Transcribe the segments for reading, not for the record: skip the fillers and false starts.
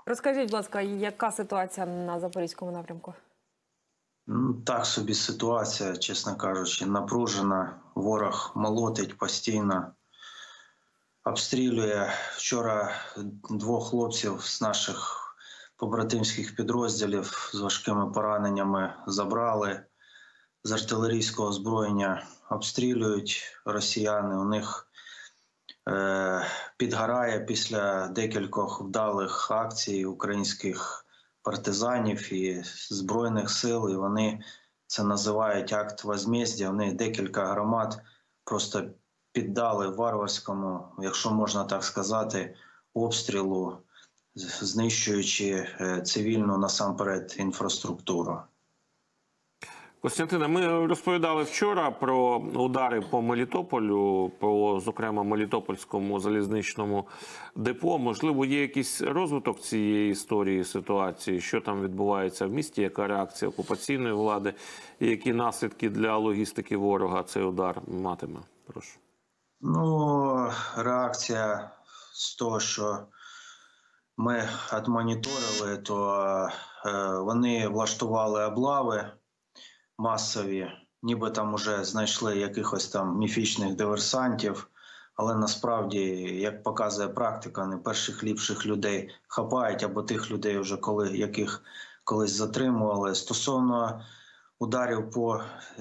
Розкажіть, будь ласка, яка ситуація на Запорізькому напрямку? Так собі ситуація, чесно кажучи, напружена. Ворог молотить постійно, обстрілює. Вчора двох хлопців з наших побратимських підрозділів з важкими пораненнями забрали. З артилерійського озброєння обстрілюють росіяни. У них підгорає після декількох вдалих акцій українських партизанів і Збройних сил, і вони це називають акт возмездя. Вони декілька громад просто піддали варварському, якщо можна так сказати, обстрілу, знищуючи цивільну насамперед інфраструктуру. Костянтине, ми розповідали вчора про удари по Мелітополю, по, зокрема, Мелітопольському залізничному депо. Можливо, є якийсь розвиток цієї історії, ситуації? Що там відбувається в місті? Яка реакція окупаційної влади? І які наслідки для логістики ворога цей удар матиме? Прошу. Реакція з того, що ми відмоніторили, то вони влаштували облави масові, ніби там уже знайшли якихось там міфічних диверсантів, але насправді, як показує практика, не перших ліпших людей хапають, або тих людей, вже яких колись затримували. Стосовно ударів по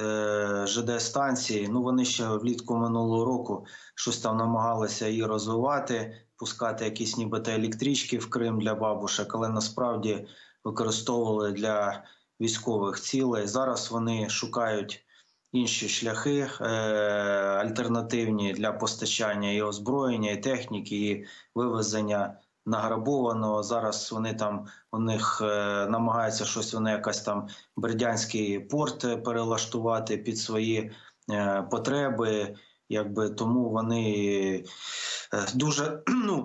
ЖД-станції, вони ще влітку минулого року щось там намагалися її розвивати, пускати якісь нібито електрички в Крим для бабушек, але насправді використовували для військових цілей. Зараз вони шукають інші шляхи альтернативні для постачання і озброєння, і техніки, і вивезення награбованого. Зараз вони там, у них намагаються щось, вони якась там Бердянський порт перелаштувати під свої потреби, тому вони дуже,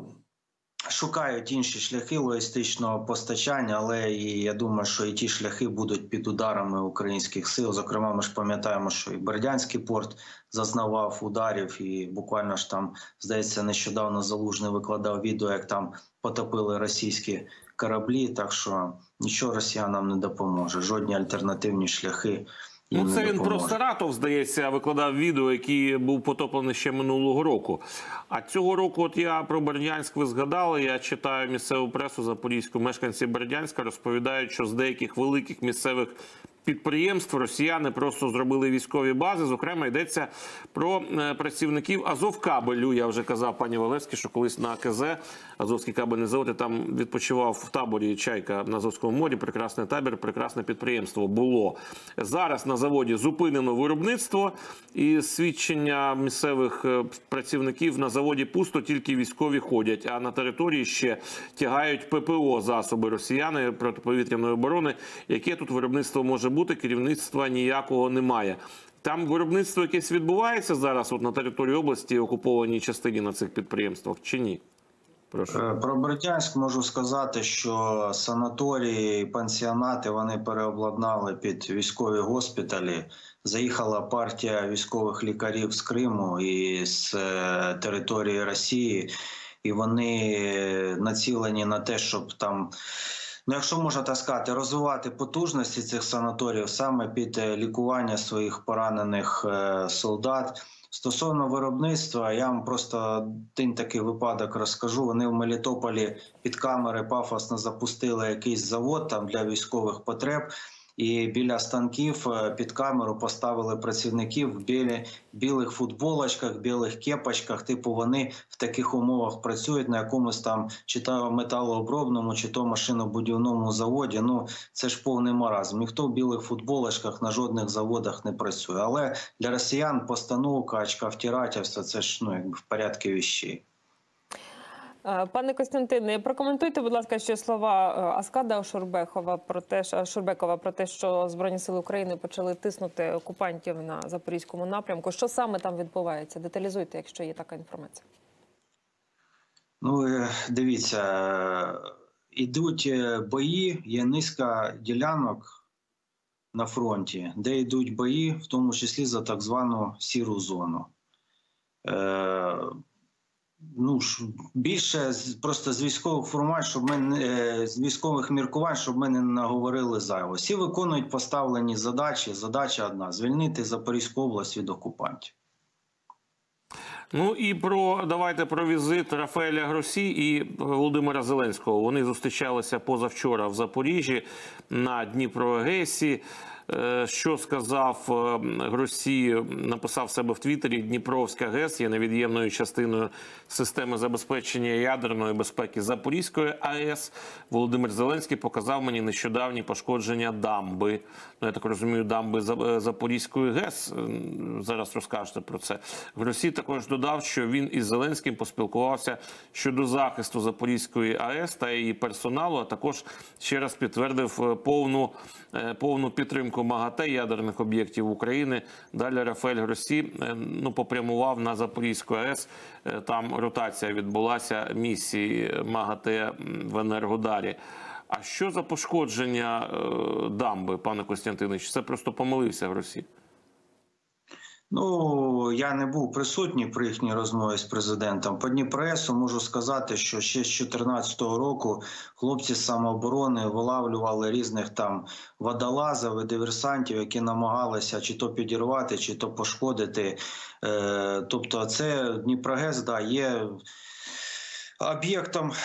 шукають інші шляхи логістичного постачання, але я думаю, що і ті шляхи будуть під ударами українських сил. Зокрема, ми ж пам'ятаємо, що і Бердянський порт зазнавав ударів, і буквально ж там, здається, нещодавно Залужний викладав відео, як там потопили російські кораблі, так що нічого росіянам не допоможе, жодні альтернативні шляхи. Це він про Саратов, здається, викладав відео, який був потоплений ще минулого року. А цього року, от я про Бердянськ ви згадали, я читаю місцеву пресу запорізьку, мешканці Бердянська розповідають, що з деяких великих місцевих підприємств росіяни просто зробили військові бази. Зокрема, йдеться про працівників Азовкабелю. Я вже казав пані Валевській, що колись на АКЗ, Азовський кабельний завод, я там відпочивав в таборі «Чайка» на Азовському морі. Прекрасний табір, прекрасне підприємство було. Зараз на заводі зупинено виробництво, і свідчення місцевих працівників: на заводі пусто, тільки військові ходять, а на території ще тягають ППО засоби росіяни протиповітряної оборони. Яке тут виробництво може бути? Керівництва ніякого немає. Там виробництво якесь відбувається зараз на території області, окупованій частині, на цих підприємствах, чи ні? Прошу. Про Бердянськ можу сказати, що санаторії, пансіонати вони переобладнали під військові госпіталі. Заїхала партія військових лікарів з Криму і з території Росії, і вони націлені на те, щоб там, якщо можна так сказати, розвивати потужності цих санаторіїв саме під лікування своїх поранених солдат. Стосовно виробництва, я вам просто один такий випадок розкажу. Вони в Мелітополі під камери пафосно запустили якийсь завод там для військових потреб, і біля станків під камеру поставили працівників в білих футболочках, білих кепочках. Вони в таких умовах працюють на якомусь там чи то металообробному, чи то машинобудівному заводі. Це ж повний маразм. Ніхто в білих футболочках на жодних заводах не працює. Але для росіян постановка, очка втирательства – це ж в порядку вещей. Пане Костянтине, прокоментуйте, будь ласка, ще слова Аскада Шурбекова про те, що Збройні сили України почали тиснути окупантів на Запорізькому напрямку. Що саме там відбувається? Деталізуйте, якщо є така інформація. Дивіться, ідуть бої, є низка ділянок на фронті, де йдуть бої, в тому числі за так звану сіру зону. Ну більше просто з військових формувань, щоб ми з військових міркувань, щоб ми не наговорили зайво. Всі виконують поставлені задачі. Задача одна: звільнити Запорізьку область від окупантів. Ну і давайте про візит Рафаеля Гросі і Володимира Зеленського. Вони зустрічалися позавчора в Запоріжжі на Дніпро-ГЕСі. Що сказав Гросі, написав в себе в Твіттері: Дніпровська ГЕС є невід'ємною частиною системи забезпечення ядерної безпеки Запорізької АЕС. Володимир Зеленський показав мені нещодавні пошкодження дамби. Ну, я так розумію, дамби Запорізької ГЕС. Зараз розкажете про це. Гросі також додав, що він із Зеленським поспілкувався щодо захисту Запорізької АЕС та її персоналу, а також ще раз підтвердив повну підтримку МАГАТЕ ядерних об'єктів України. Далі Рафаель Гросі попрямував на Запорізьку АЕС. Там ротація відбулася місії МАГАТЕ в Енергодарі. А що за пошкодження дамби, пане Костянтине? Чи це просто помилився Гросі? Ну, я не був присутній при їхній розмові з президентом. По Дніпро-ГЕСу можу сказати, що ще з 2014 року хлопці з самооборони вилавлювали різних там водолазів і диверсантів, які намагалися чи то підірвати, чи то пошкодити. Тобто це Дніпро-ГЕС, да, є об'єктом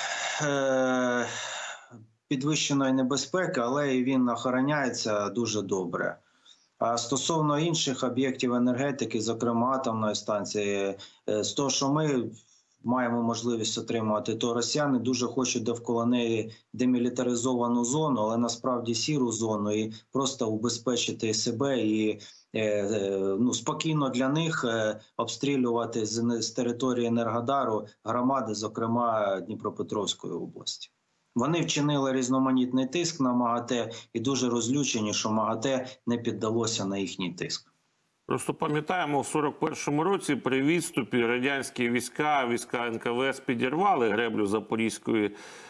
підвищеної небезпеки, але і він охороняється дуже добре. А стосовно інших об'єктів енергетики, зокрема атомної станції, з того, що ми маємо можливість отримувати, то росіяни дуже хочуть довкола неї демілітаризовану зону, але насправді сіру зону, і просто убезпечити себе і спокійно для них обстрілювати з території Енергодару громади, зокрема Дніпропетровської області. Вони вчинили різноманітний тиск на МАГАТЕ і дуже розлючені, що МАГАТЕ не піддалося на їхній тиск. Просто пам'ятаємо, в 41-му році при відступі радянські війська НКВС підірвали греблю Запорізької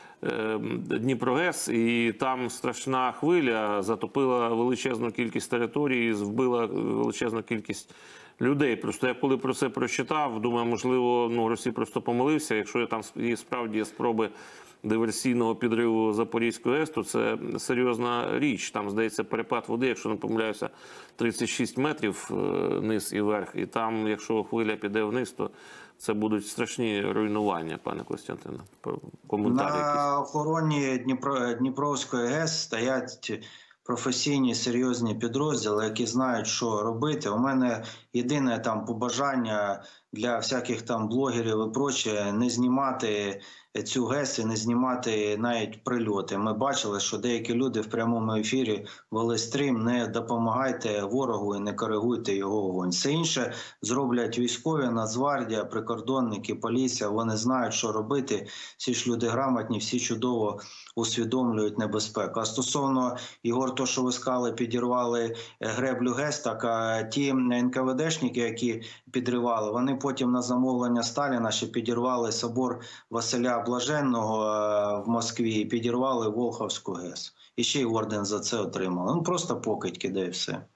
Дніпро-ГЕС, і там страшна хвиля затопила величезну кількість територій, вбила величезну кількість людей. Просто я коли про це прочитав, думаю, можливо, Гросі просто помилився. Якщо там справді є спроби диверсійного підриву Запорізької АЕС, то це серйозна річ. Там, здається, перепад води, якщо не помиляюся, 36 метрів низ і верх. І там, якщо хвиля піде вниз, то це будуть страшні руйнування, пане Костянтине. Коментар якийсь. На охороні Дніпровської ГЕС стоять професійні, серйозні підрозділи, які знають, що робити. У мене єдине там побажання для всяких там блогерів і проче: не знімати цю ГЕС і не знімати навіть прильоти. Ми бачили, що деякі люди в прямому ефірі вели стрім: не допомагайте ворогу і не коригуйте його вогонь. Все інше зроблять військові, Нацгвардія, прикордонники, поліція. Вони знають, що робити. Всі ж люди грамотні, всі чудово усвідомлюють небезпеку. А стосовно, Ігор, то, що ви сказали, підірвали греблю ГЕС, так а ті НКВДшники, які підривали, вони потім на замовлення Сталіна ще підірвали собор Василя Блаженного в Москві і підірвали Волховську ГЕС. І ще й орден за це отримали. Ну просто покидьки, де і все.